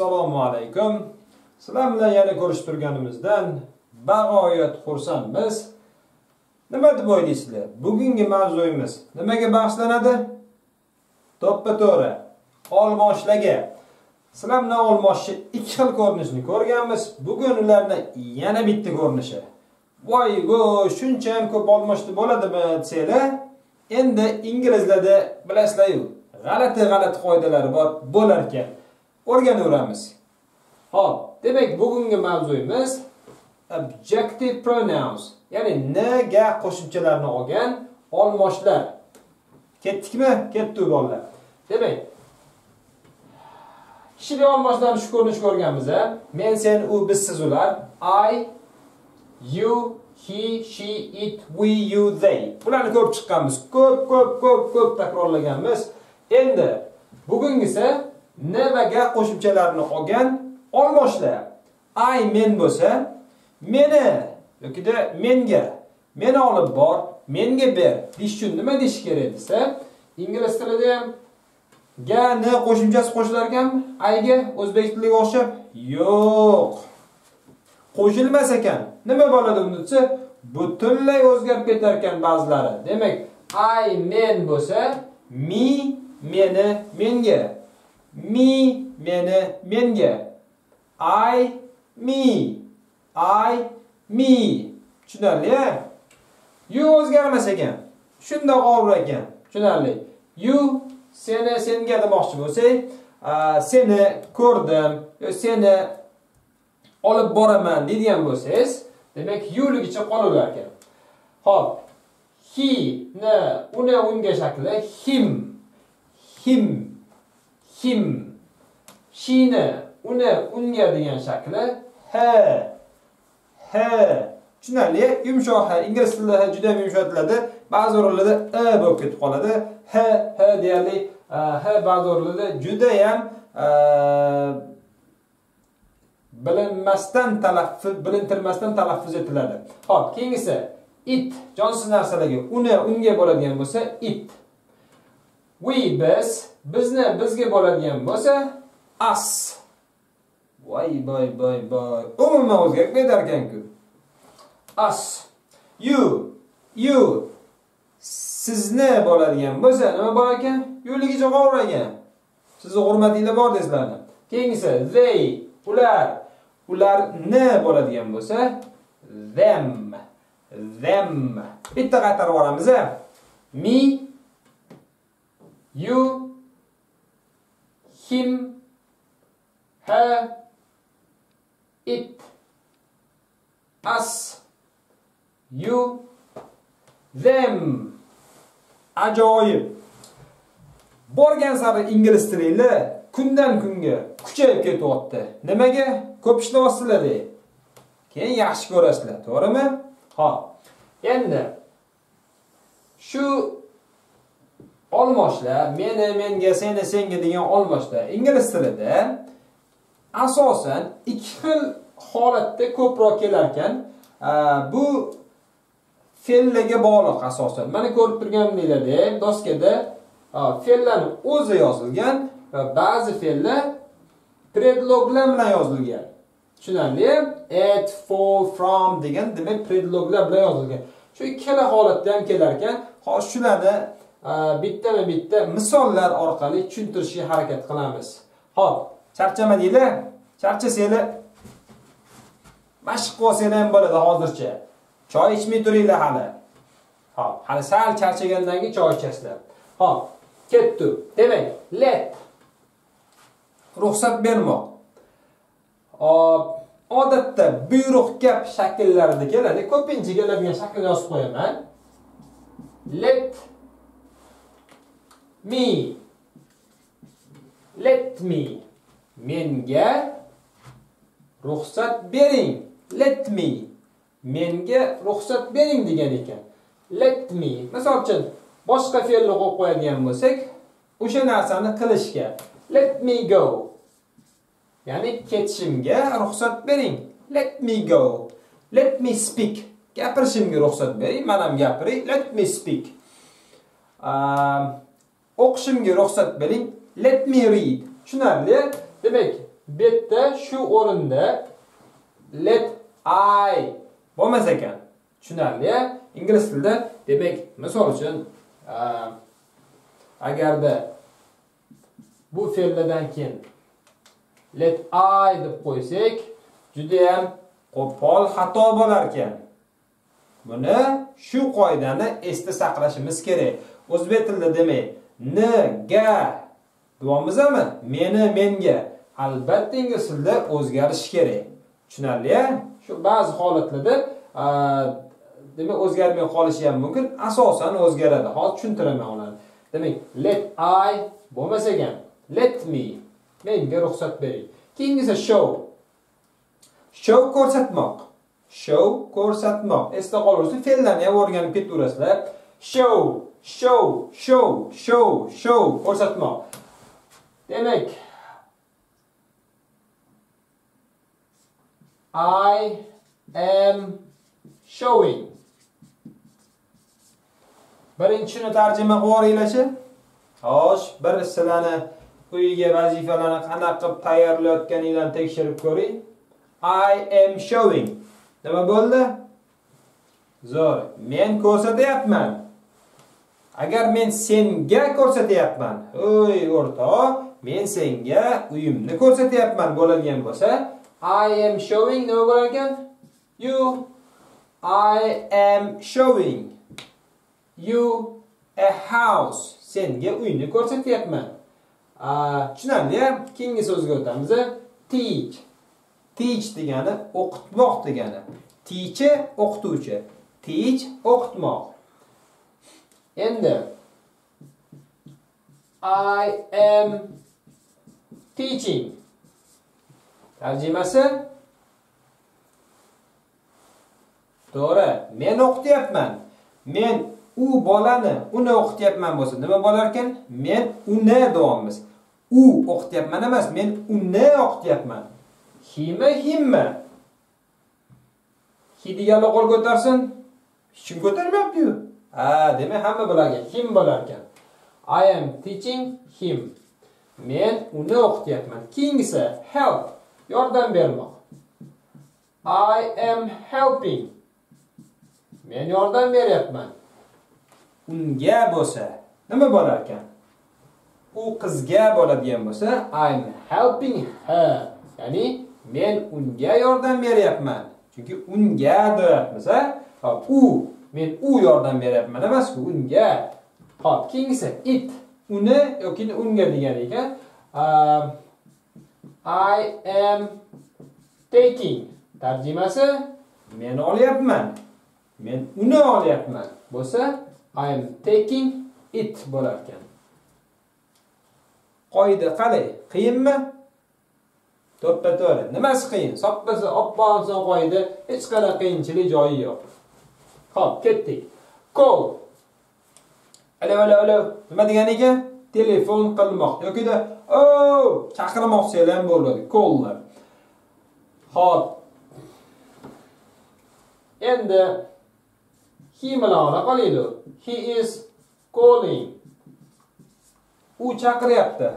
Assalomu alaykum. Sizlar bilan yana ko'rishib turganimizdan bag'oyat xursandmiz. Nima deb o'ylaysizlar? Bugungi mavzuyimiz nimaga bag'ishlanadi? To'ppa-to'g'ri, olmoshlarga. Sizlar bilan olmoshni ikki xil ko'rinishini ko'rganmiz. Bugun ularning yana bitta ko'rinishi. Voy-go, shuncha ham ko'p olmoshni bo'ladimi desanglar, endi inglizlarda bilasizlar-ku, g'alati qoidalari bor bo'lar ekan. O'rganaveramiz. Hop, demak bugungi mavzuyimiz objective pronouns, ya'ni ga qo'shimchalarini olgan olmoshlar. Ketdikmi? Ketdi bolalar. Demak, kishilik olmoshlarni shu ko'rinish ko'rganmiz. Men, sen, u, biz, siz, ular. I, you, he, she, it, we, you, they. Bularni ko'rib chiqqanmiz. Ko'p takrorlaganmiz. Endi bugungisi va ga qo'shimchalarini olgan olmoshlar. I men bo'lsa, meni yokida menga, meni olib bor, menga ber deyish uchun nima deyish kerak desa, ingliz tilida ham ga ni qo'shimchasi qo'shilar ekanmi? I ga o'zbek tiliga o'xshab yo'q. Qo'shilmas ekan. Nima bo'ladi unda desa, butunlay o'zgarib ketar ekan ba'zilari. Demak, I men bo'lsa, me meni menga, me meni menga, I me tushunarli? You o'zgarmas ekan. Shundoq og'ir ekan. Tushunarli? You seni senga demoqchi bo'lsak, seni ko'rdim, seni olib boraman deydigan bo'lsangiz, demak you'ligicha qolaverar ekan. Xo'p, he ni unga shakli him. She ni unga degan shakli her. Tushunarli? Yumshoq h, ingliz tilida juda ham yumshatiladi. Ba'zi o'rinlarda bo'lib ketib qoladi. H deyarli ba'zi o'rinlarda juda ham bilintirmasdan talaffuz etiladi. Xo'p, keyingisi it, jonsiz narsalarga unga bo'ladigan bo'lsa it. We bizga bo'ladigan bo'lsa us. Voy. Umuman o'zgarib ketar ekan-ku. Us. You sizni bo'ladigan bo'lsa nima bor ekan? Yo'ligicha qovragan. Sizni hurmatinglar bor desizlarni. Keyingisi they, ularni bo'ladigan bo'lsa them. Bitta qaytarib olamiz. Me, you, him, her, it, us, you, them. Ajoyib. Borgan sari ingliz tili kundan kunga kuchayib ketyapti. Nimaga? Ko'p ishlayapsizlar deb. Keyin yaxshi ko'rasizlar, to'g'rimi? Xo'p. Endi shu olmoshlar, meni, menga, seni, senga degan olmoshlar ingliz tilida asosan ikki xil holatda ko'proq kelar ekan. Bu fe'llarga bog'liq asosan. Mana ko'rib turganinglardek, doskada fe'llarning o'zi yozilgan va ba'zi fe'llar predloglar bilan yozilgan. Tushunarli? At, for, from degan demak predloglar bilan yozilgan. Shu ikkala holatda ham kelar ekan. Hozir shularni bitta misollar orqali tushuntirishga harakat qilamiz. Xo'p, charchamadinglar? Charchasanglar mashq qilsanglar ham bo'ladi hozircha. Choy ichmay turinglar hali. Xo'p, hali sal charchagandan keyin choy ichasizlar. Xo'p, ketdi. Demak, let ruxsat bermoq. Odatda buyruq gap shakllarida keladi. Ko'pincha keladigan shaklni yozib qo'yaman. Let me. Menga ruxsat bering. Let me. Menga ruxsat bering degan ekan. Let me. Masalan uchun boshqa fe'lni qo'yib qo'yadigan bo'lsak, o'sha narsani qilishga let me go. Ya'ni ketishimga ruxsat bering. Let me go. Let me speak. Gapirishimga ruxsat bering. Men ham gapiray. Let me speak. O'qishimga ruxsat bering. Let me read. Tushunarli? Demak, bu yerda shu o'rinda let I bo'lmas ekan. Tushunarli? Ingliz tilida demak, misol uchun agarda bu fe'llardan keyin let I deb qo'ysak, juda ham qo'pol xato bo'lar ekan. Buni shu qoidani esda saqlashimiz kerak. O'zbek tilida demak, n ga deyapmizmi? Meni, menga. Albatta ingliz tilida o'zgarish kerak. Tushunarli? Shu ba'zi holatlarda demak o'zgarmay qolishi ham mumkin. Asosan o'zgaradi. Hozir tushuntiraman ularni. Demak, let I bo'lmas ekan. Let me. Menga ruxsat bering. Keyingisi show. Show ko'rsatmoq. Show ko'rsatmoq. Esda qolursiz, fe'llarni ham o'rganib ketaverasizlar. Show, show, show, show, show ko'rsatmoq. Demak, I am showing. Birinchini tarjima qilinglarchi. Xo'sh, bir sizlarni uyiga vazifalarni qanday qilib tayyorlayotganinglarni tekshirib ko'ring. I am showing. Nima bo'ldi? Zo'r. Men ko'rsatyapman. Agar men senga ko'rsatyapman, "Oy, o'rtoq, men senga uyimni ko'rsatyapman" bo'ladigan bo'lsa, I am showing nima bo'lar ekan? You. I am showing you a house. Senga uyni ko'rsatyapman. Tushunarli? Keyingi so'zga o'tamiz. Teach. Teach degani o'qitmoq degani. Teacher o'qituvchi. Teach o'qitmoq. Endi I am teaching. Tarjimasi to'g'ri. Men o'qityapman. Men u bolani, uni o'qityapman bo'lsa, nima bo'lar ekan? Men uni deyapmiz. U o'qityapman emas, men uni o'qityapman. Himi, himmi? Hi deganlar qo'l ko'tarsin. Hech kim ko'tarmayapti-yu. Demak, hamma bilarkan, him bo'lar ekan. I am teaching him. Men uni o'qityapman. Keyingisi help, yordam bermoq. I am helping. Men yordam beryapman. Unga bo'lsa, nima bo'lar ekan? U qizga bo'ladigan bo'lsa, I'm helping her. Ya'ni men unga yordam beryapman. Chunki unga deyapmiz, u men u yordam beryapman emas-ku, unga. Xo'p, keyingisi it, uni yoki unga degan ekan. I am taking. Tarjimasi men olyapman. Men uni olyapman. Bo'lsa, I am taking it bo'lar ekan. Qoida qalay? Qiyinmi? To'ppa-to'g'ri. Nimasi qiyin? Soppasi oppoqson qoida, hech qanday qiyinchilik joyi yo'q. Xo'p, ketdik. Call. Alo. Nima degan ekan? Telefon qilmoq yoki-da chaqirmoqchilar ham bo'ladi. Calllar. Xo'p. Endi he bilan qolaylik. He is calling. U chaqiryapti.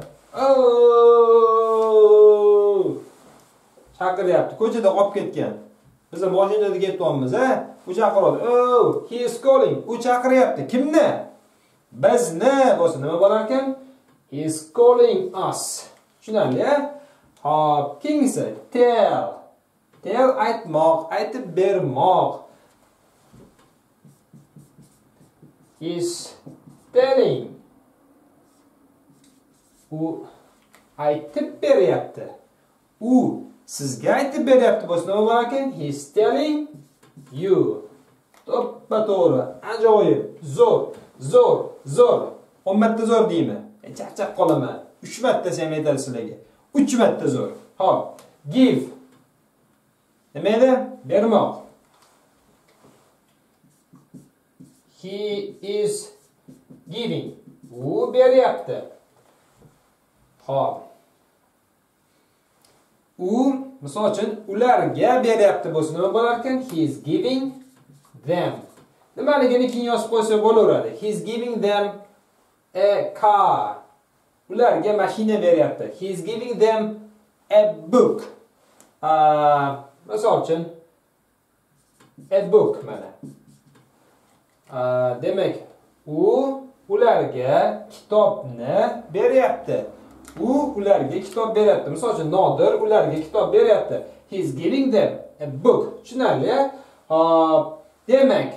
Chaqiryapti. Ko'chada qolib ketgan. Biz mashinada ketyapmiz, U chaqiradi. He is calling. U chaqiryapti. Kimni? Bizni bo'lsa nima bo'lar ekan? He is calling us. Tushunarli? Hop, keyingisi tell. Tell aytmoq, aytib bermoq. He is telling. U aytib beryapti. U sizga aytib beryapti bo'lsa nima bo'lar ekan? He is telling you. To'ppa-to'g'ri. Ajoyib. Zo'r. 10 marta zo'r deymi? Charchab qolaman. 3 marta desam aytadi sizlarga. 3 marta zo'r. Xo'p. Give. Nima edi? Bermoq. He is giving. U beryapti. Xo'p. U, misol uchun, ularga beryapti bo'lsa nima bo'lar ekan? He is giving them. Nimaligini keyin yozib qo'ysa bo'laveradi. He is giving them a car. Ularga mashina beryapti. He is giving them a book. Misol uchun a book mana. Demak, ularga kitobni beryapti. Ularga kitob beryapti. Misol uchun Nodir ularga kitob beryapti. He is giving them a book. Tushunarli? Demak,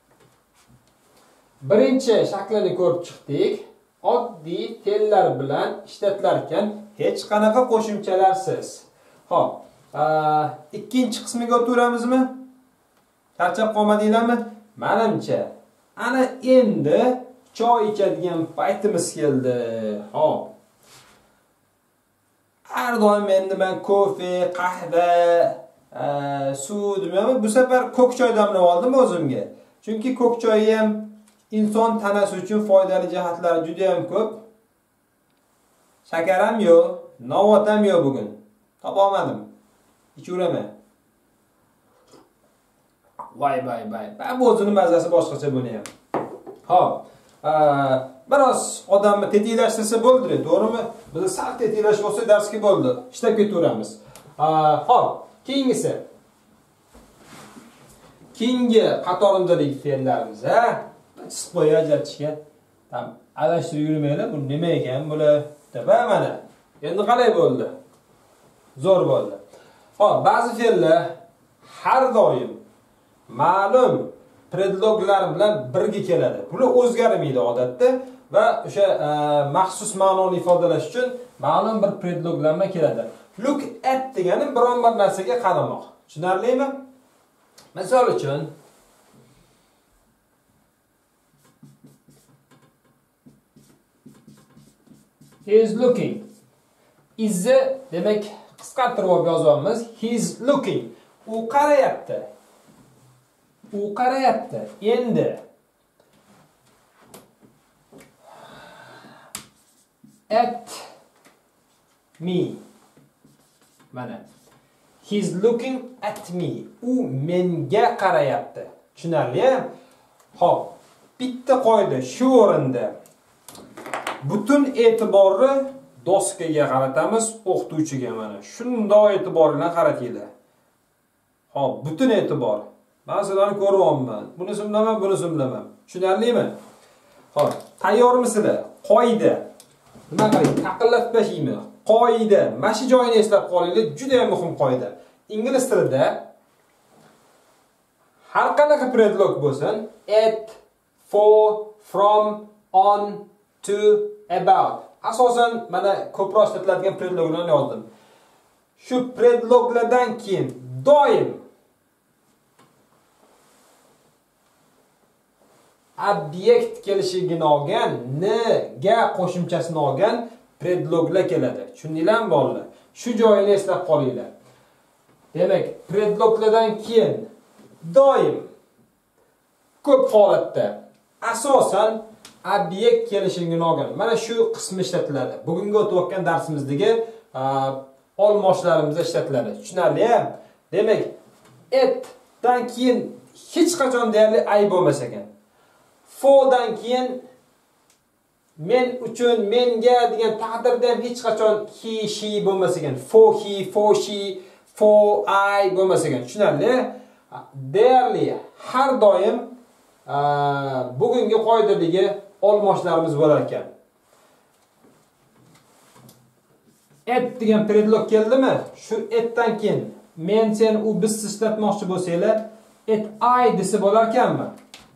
birinchi shaklini ko'rib chiqdik. Oddiy fe'llar bilan ishlatilarkan hech qanaqa qo'shimchalarsiz. Xo'p, ikkinchi qismiga o'tamiz-mi? Charchab qolmadinglarmi? Menimcha, ana endi choy ichadigan paytimiz keldi. Xo'p. Har doim endi men kofe, qahva, suv demayman, bu safar ko'k choy damlab oldim o'zimga. Chunki ko'k choy ham inson tanasi uchun foydali jihatlari juda ham ko'p. Shakar ham yo'q, novot ham yo'q bugun. Topa olmadim. Ichuraman. Vay. Bu o'zining mazasi boshqacha buni ham. Xo'p. Biroz odamni tetiklashtirsa bo'ldi, to'g'rimi? Biz sal tetiklash bo'lsa darsga bo'ldi. Ishlab ketaveramiz. Xo'p, keyingisi. Keyingi qatorindagi fe'llarimiz, Siz qo'ya ajratishga. Tam adashtirib yurmaylar. Bu nima ekan? Bular deb mana. Endi qalay bo'ldi? Zo'r bo'ldi. Xo'p, ba'zi fe'llar har doim ma'lum predloglar bilan birga keladi. Bular o'zgarmaydi odatda va o'sha maxsus ma'noni ifodalash uchun ma'lum bir predloglanma keladi. Look at degani biron bir narsaga qaramoq. Tushunarlimi? Misol uchun he is looking. Is'i demak qisqartirib yozamiz. He is looking. U qarayapti. Endi at me. Mana. He's looking at me. U menga qarayapti. Tushunarli? Xo'p, bitta qoida shu o'rinda. Butun e'tiborni doskaga qaratamiz, o'qituvchiga mana. Shunday e'tibor bilan qaratinglar. Xo'p, butun e'tibor. Men sizlarni ko'ryapman. Bunisi bilaman, bunisi bilaman. Tushunarlimi? Xo'p, tayyormisizlar? Qoida. Nima qiling? Taqillatmashingmi? Qoida. Mana shu joyini eslab qolinglar, juda ham muhim qoida. Ingliz tilida har qanaqa predlog bo'lsin, at, for, from, on, to, about. Asosan mana ko'proq ishlatiladigan predloglarni yozdim. Shu predloglardan keyin doim obyekt kelishigini olgan, ga qo'shimchasini olgan predloglar keladi. Tushundinglarmi bolalar? Shu joyini eslab qolinglar. Demak, predloglardan keyin doim ko'p holatda asosan obyekt kelishigini olgan. Mana shu qismi ishlatiladi. Bugungi o'tayotgan darsimizdagi olmoshlarimizda ishlatiladi. Tushunarli? Demak, at dan keyin hech qachon deyarli ay bo'lmas ekan. For dan keyin men uchun, menga degan taqdirda ham hech qachon he, she bo'lmas ekan. For he, for she, for I bo'lmas ekan. Tushunarli? Deyarli har doim bugungi qoidadagi olmoshlarimiz bo'lar ekan. At degan predlog keldimi? Shu atdan keyin men, sen, u, biz ishlatmoqchi bo'lsanglar, at I desa bo'lar ekanmi?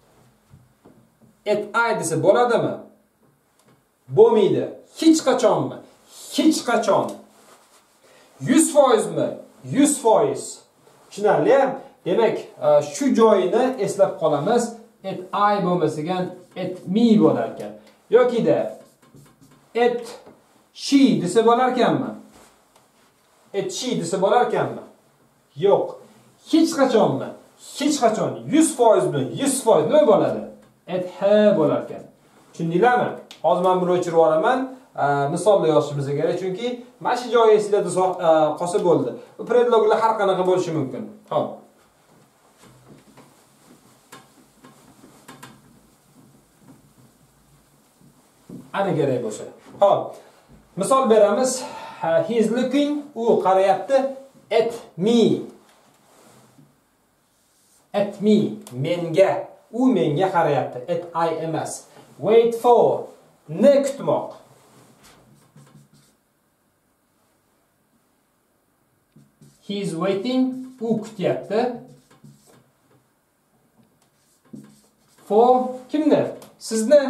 At I desa bo'ladimi? Bo'lmaydi. Hech qachonmi? Hech qachon. 100% mi? 100%. Tushunarli? Demak, shu joyini eslab qolamiz. At I bo'lmasigan at me bo'lar ekan. Yoki-da at she desa bo'lar ekanmi? At she desa bo'lar ekanmi? Yo'q. Hech qachonmi? Hech qachon 100% mi? 100% nima bo'ladi? At her bo'lar ekan. Tushundinglarmi? Hozir men buni o'chirib olaman. Misollar yozishimiz kerak, chunki mana shu joyi esida qolsa bo'ldi. Bu predloglar har qanaqa bo'lishi mumkin. Xo'p. Ana kerak bo'lsa. Xo'p. Misol beramiz. He is looking, u qarayapti at me. At me, menga. U menga qarayapti. At I emas. Wait for, ne kutmoq. He is waiting, u kutyapti. For kimni? Sizni.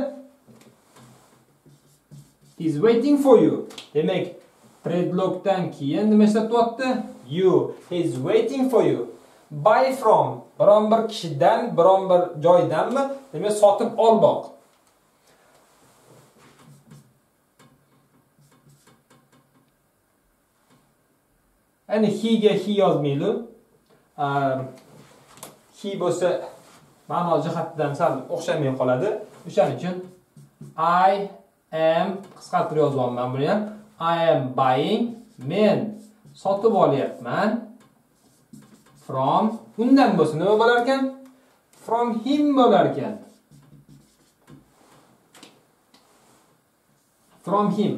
He is waiting for you. Demak, predlogdan keyin nima ishlatyapti? You. He is waiting for you. Buy from, biron bir kishidan, biron bir joydanmi? Demak, sotib olmoq. Ani he ga he yozmayli. He bo'lsa ma'no jihatdan sal o'xshamay qoladi. O'shaning uchun I am qisqartirib yozyapman buni ham. I am buying, men sotib olyapman. From, undan bo'lsa nima bo'lar ekan? From him bo'lar ekan. From him.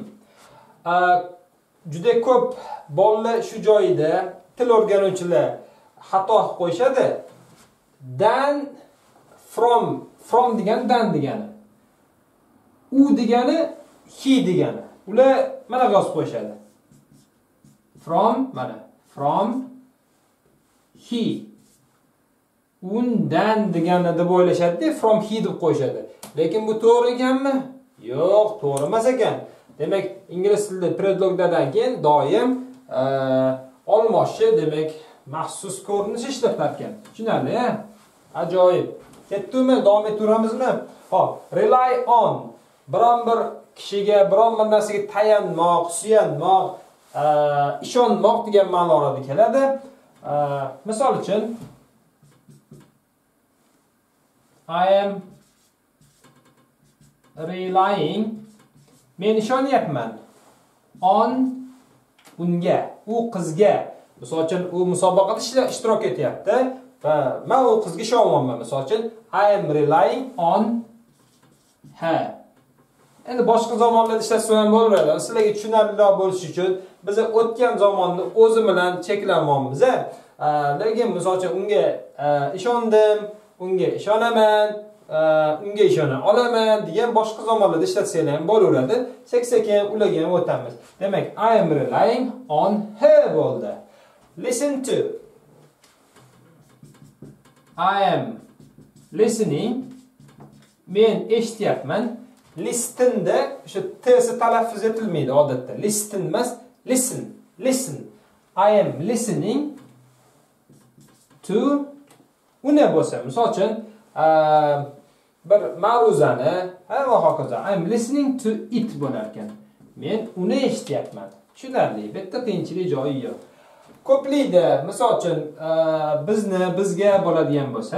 Juda ko'p bolalar shu joyida til o'rganuvchilar xato qo'yishadi. Dan, from degani dan degani. U degani he degani. Ular mana yozib qo'yishadi. From, mana, from he. Undan degani deb o'ylashadi, from he deb qo'yishadi. Lekin bu to'g'ri ekanmi? Yo'q, to'g'ri emas ekan. Demak, ingliz tilida predlogdan keyin doim olmoshchi, demak, maxsus ko'rinish ishlatar ekan. Tushunarli, ha? Ajoyib. Ketdimi? Davom etaveramizmi? Xo'p, rely on. Biron bir kishiga, biron bir narsaga tayanmoq, suyanmoq, ishonmoq degan ma'nolarda keladi. Misol uchun I am relying, men ishonyapman on, unga, u qizga. Misol uchun u musobaqada ishtirok etyapti va men u qizga ishonyapman. Misol uchun I am relying on her. Endi boshqa zamonlarda ishlatsa ham bo'laveradi. Sizlarga tushunarliroq bo'lishi uchun biz o'tgan zamonni o'zi bilan cheklanmoqmiz. Lekin misol uchun unga ishondim, unga ishonaman, unga ishona olaman degan boshqa zamonlarda ishlatsanglar ham bo'laveradi. Sekin ularga ham o'tamiz. Demak, I am relying on her bo'ldi. Listen to. I am listening. Men eshityapman. Listen da o'sha t'si talaffuz etilmaydi odatda. Listen emas, listen. Listen. I am listening to. Uni bo'lsa, misol uchun bir ma'ruzani, va hokazo. I am listening to it bo'lar ekan. Men uni eshityapman. Tushunarli, bitta qiyinchilik joyi yo'q. Ko'plikda, misol uchun bizga bo'ladigan bo'lsa,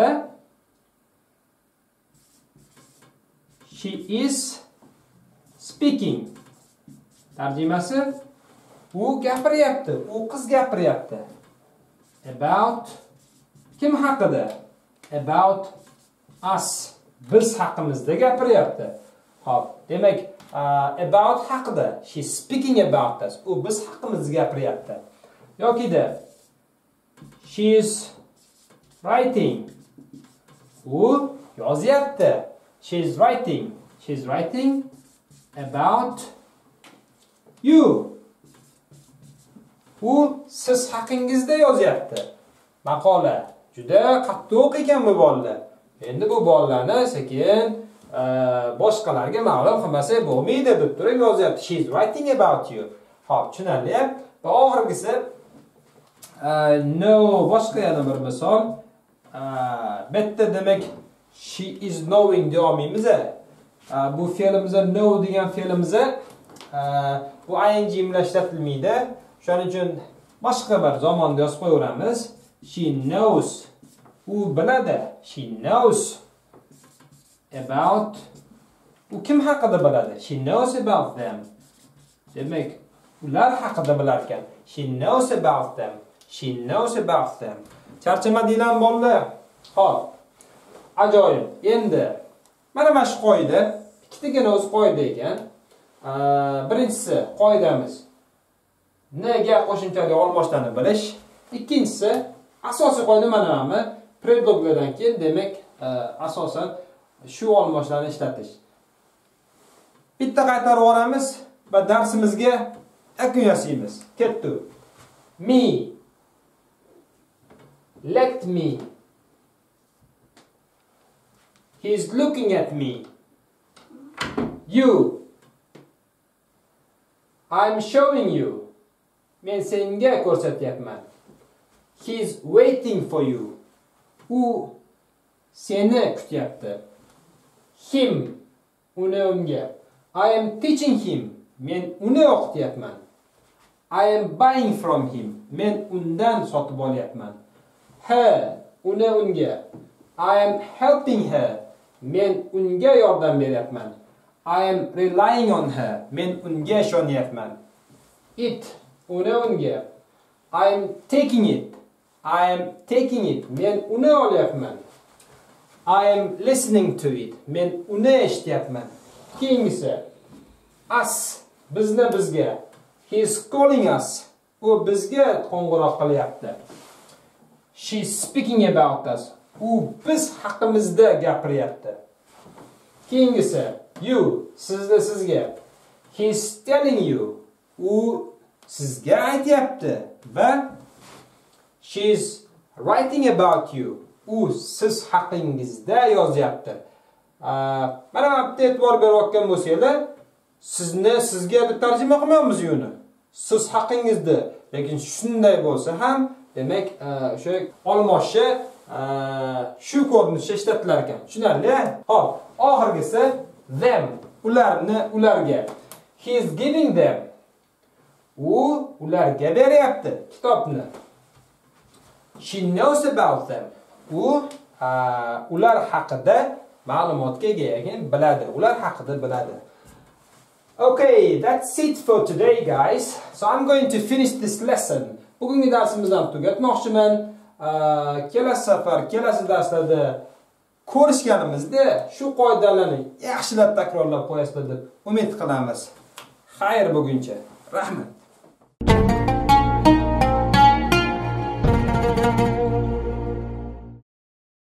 she is speaking. Tarjimasi, u gapiryapti, u qiz gapiryapti. About, kim haqida? About us. Biz haqimizda gapiryapti. Xo'p, demak, about haqida. She is speaking about us. U biz haqimizda gapiryapti. Yokida she is writing. U yozyapti. She is writing. She is writing about you. U siz haqingizda yozyapti. Maqola. Juda qattiq ekan bu bolalar. Endi bu bolalarni sekin boshqalarga ma'lum qilmasa bo'lmaydi deb turib yozyapti. She is writing about you. Xo'p, tushunarli. Va oxirgisi no, boshqa yana bir misol. Bitta demak she is knowing deyolmaymiz. Bu fe'limizda know degan fe'limizda bu ing bilan ishlatilmaydi. Shuning uchun boshqa bir zamonda yozib qo'yaveramiz. She knows. U biladi. She knows about. U kim haqida biladi? She knows about them. Demak, ular haqida bilar ekan. She knows about them. She knows about them. Charchamadinglar bolalar. Xo'p. Ajoyib. Endi mana shu qoida, ikkitagina o'z qoida ekan. Birinchisi qoidamiz. ga qo'shimchali olmoshlarni bilish. Ikkinchisi, asosiy qoida mana predloglardan keyin, demak, asosan shu olmoshlarni ishlatish. Bitta qaytarib olamiz va darsimizga yakun yasaymiz. Ketdi. Me. Let me. He's looking at me. You. I'm showing you. Men senga ko'rsatyapman. He's waiting for you. U seni kutyapti. Him. Unga. I am teaching him. Men uni o'qityapman. I am buying from him. Men undan sotib olyapman. Her. Unga. I am helping her. Men unga yordam beryapman. I am relying on her. Men unga ishonyapman. It. Unga. I am taking it. I am taking it. Men uni olyapman. I am listening to it. Men uni eshityapman. Keyingisi. Us. Bizni bizga. He is calling us. U bizga qo'ng'iroq qilyapti. She is speaking about us. U biz haqimizda gapiryapti. Keyingisi. You. Sizni sizga. He is telling you. U sizga aytyapti. Va she is writing about you. U siz haqingizda yozyapti. Mana bu e'tibor berayotgan bo'lsanglar, sizni sizga deb tarjima qilmaymiz uni. Siz haqingizda. Lekin shunday bo'lsa ham, demak, o'sha olmoshi shu ko'rinishda ishlatilar ekan. Tushunarli? Xo'p, oxirgisi them, ularga. He is giving them. U ularga beryapti kitobni. She knows about them. U ular haqida ma'lumotga ega ekan, biladi. Ular haqida biladi. Okay, that's it for today, guys. So I'm going to finish this lesson. Bugungi darsimizni tugatmoqchiman. Kelasi darslarda ko'rishganimizda shu qoidalarni yaxshilab takrorlab qo'yasizlar deb umid qilamiz. Xayr buguncha. Rahmat.